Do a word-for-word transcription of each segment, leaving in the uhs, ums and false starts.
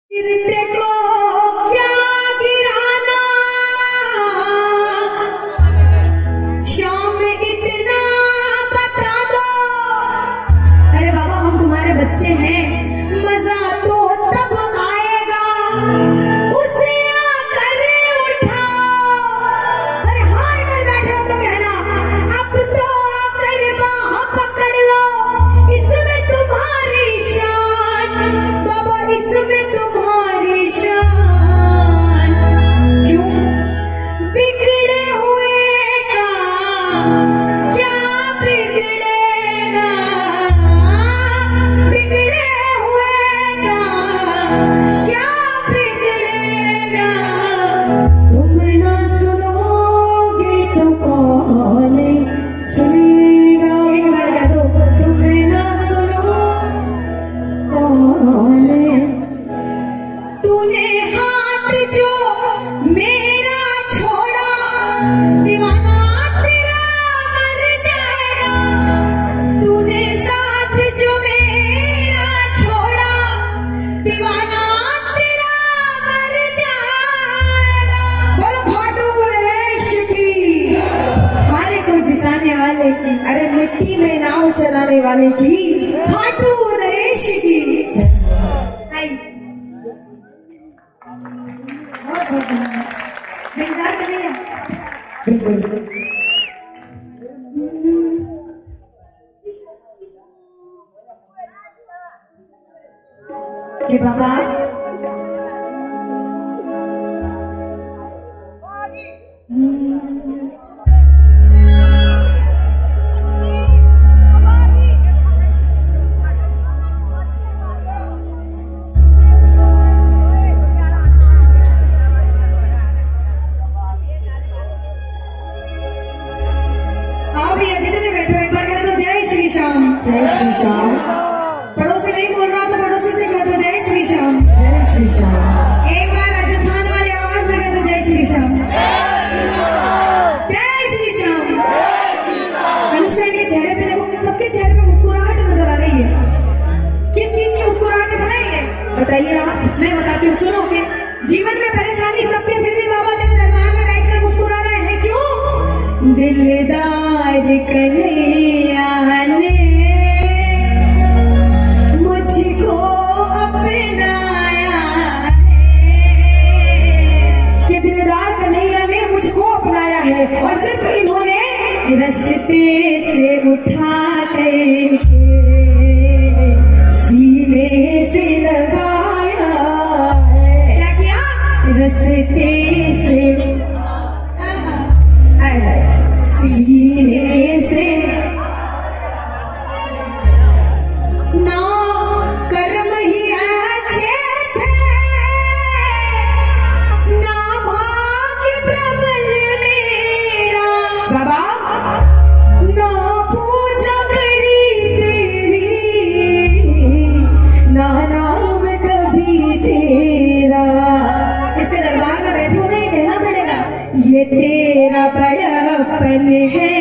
अरे मिट्टी में नाव चलाने वाले की खाटू नरेश की के बाबा जय श्री श्याम। पड़ोसी नहीं बोल रहा तो पड़ोसी से कह दो जय श्री श्याम। जय श्री श्याम। एक बार राजस्थान वाली आवाज में कह दो जय श्री श्याम। जय श्री श्याम। अनुष्का के चेहरे पे देखो कि सबके चेहरे पे मुस्कुराहट नजर आ रही है। किस चीज की मुस्कुराहट बनाई है बताइए आप। मैं बताती हूँ सुनोगे। जीवन में परेशानी सबके फिर भी बाबा के दरबार में बैठकर मुस्कुरा रहे हैं क्यों? दिलदार कन्हैया ने मुझको अपनाया है। कि दिलदार कन्हैया ने मुझको अपनाया है और सिर्फ इन्होंने रास्ते से उठा के सीने से लगाया है। क्या किया? रास्ते से सीने से ना कर्म ही अच्छे थे ना भाग्य प्रबल मेरा बाबा ना पूजा करी तेरी ना नाम कभी तेरा। इसके दरबार में बैठो नहीं कहना पड़ेगा ये तेरा बड़ापन है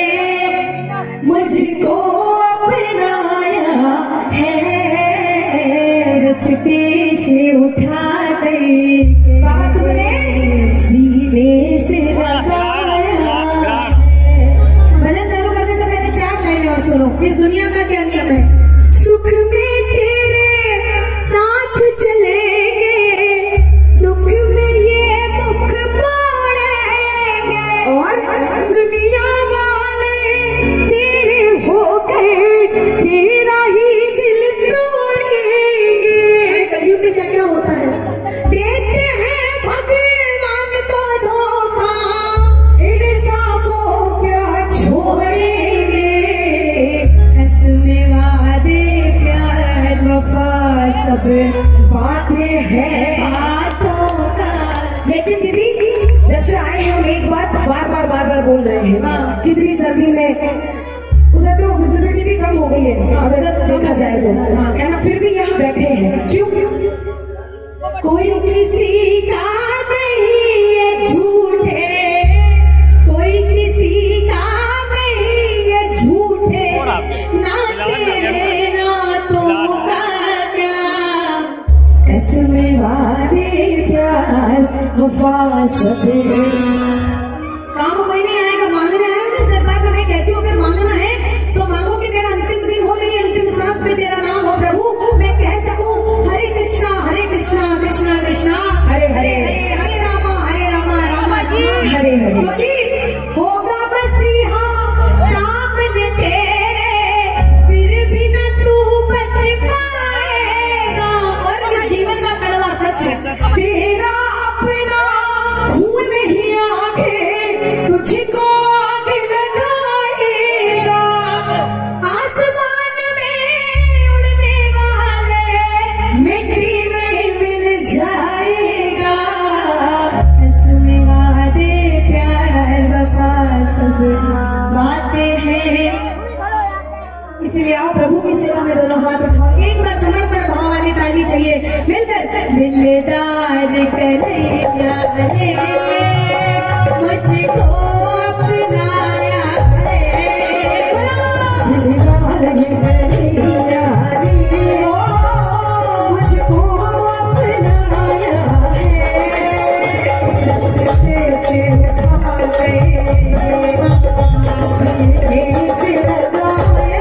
मुझको अपनाया है रास्ते से उठा कर बाबा तुमने सीने से लगाया। भजन चालू करने से पहले चार लाइनें और सुनो। इस दुनिया का क्या नियम है? सुख में तेरे साथ चलेंगे दुख में ये मुख मोड़ेंगे और दुनिया वाले तेरे होकर तेरा ही दिल तोड़ेंगे। कलयुग में क्या क्या होता है? देते हैं भगवान को धोखा इंसानों क्या छोड़ेंगे। कसमें वादे प्यार वफा सब बातें हैं हाथों का। लेकिन दीदी जब से आए हम एक बात बार बार बार बार बोल रहे हैं कितनी सर्दी में उधर तो विजिबिलिटी भी कम हो गई है अगर देखा जाए तो कहना फिर भी यहाँ बैठे हैं क्यों? कोई किसी का नहीं ये झूठे कोई किसी का नहीं ये झूठे ना तेरे ना तुम का क्या कसमें वादे प्यार वफा सब। काम कोई नहीं आएगा, मांगने आया मैं सरकार में, मैं कहती हूँ अगर मांगना है तो मांगो कि मेरा अंतिम दिन हो, मेरी अंतिम सांस पे तेरा नाम हो प्रभु, मैं कह सकूं हरे कृष्णा हरे कृष्णा कृष्णा कृष्णा हरे हरे हरे हरे रामा हरे रामा रामा हरे हरे। क्योंकि होगा बस यहाँ सामने तेरे, फिर भी न तू बच पाएगा। और इस जीवन का कड़वा सच है, तेरा अपना खून ही आगे तुझको आगे लगाएगा। आसमान में उड़ने वाले मिट्टी में मिल जाएगा। इसमें वादे प्यार वफा सब बातें हैं। इसलिए आओ प्रभु की सेवा में दोनों हाथ उठाओ, एक बार समर्पण भाव वाली ताली चाहिए मिलकर। दिलदार कन्हैया रे मुझको अपनाया है, दिलदार कन्हैया रे मुझको अपनाया है। सीने से उठा के सीने से लगाया,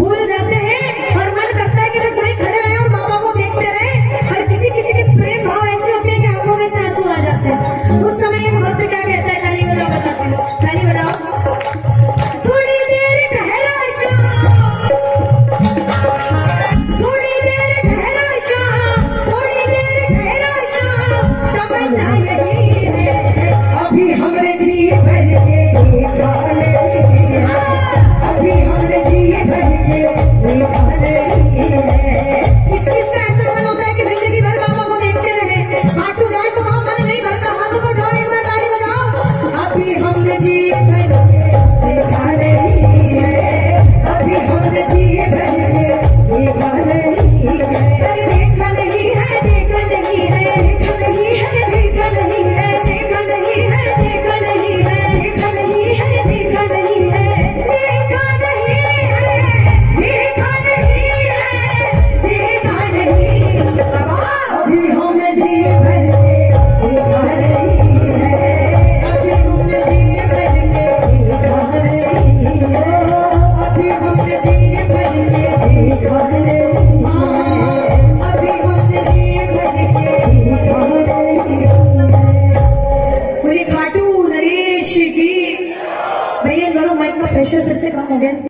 प्रेम भाव मगन